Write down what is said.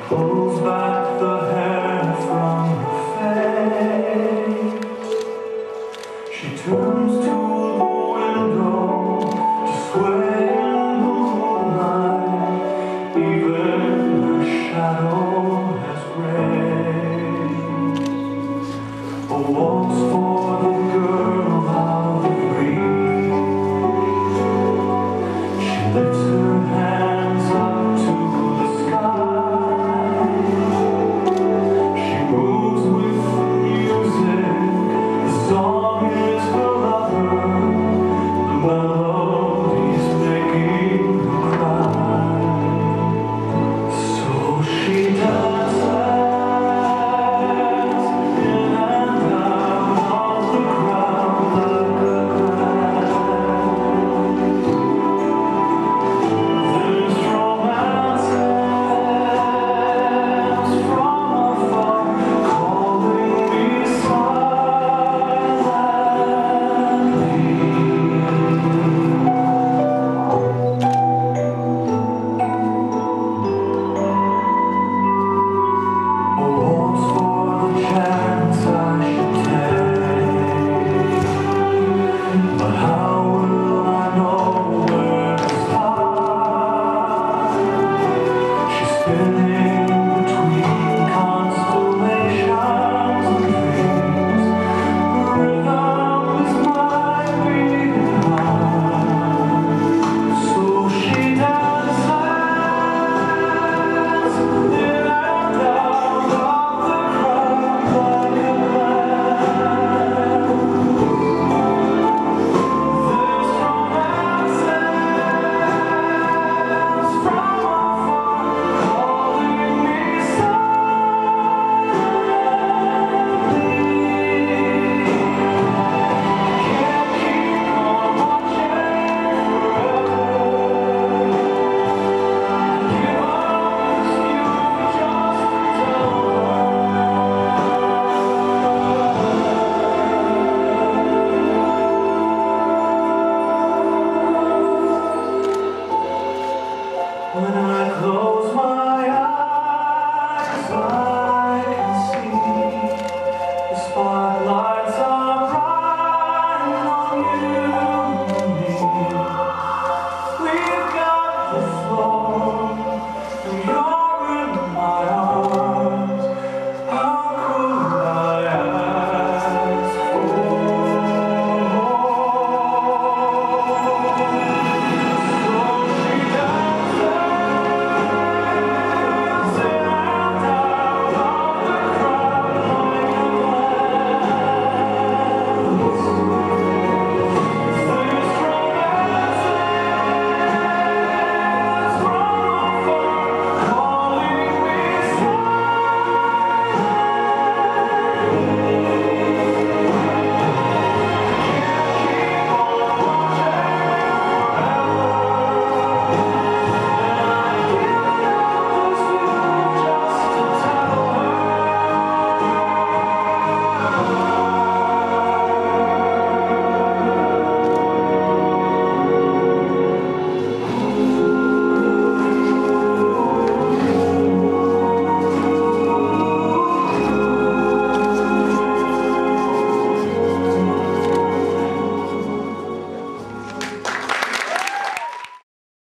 Pulls back the hair from her face. She turns to the window to sway in the moonlight. Even her shadow has grace. A waltz for the girl out of reach. She lifts her hands up to the sky. She moves with the music. The song is her lover. The melody's making her cry. So she dances in and out of the crowd like a there's romances from afar calling me silently. A waltz for the chance I should take, but how will I know where to start? She's spinning between constellations and dreams. The rhythm is my beating heart. So she dances in and out of the crowd like a man. There's romances from afar calling me silently. Can't keep on watching forever. Give up 'cause you just When I close my eyes, I can see the spotlights are bright on you and me. We've got the floor.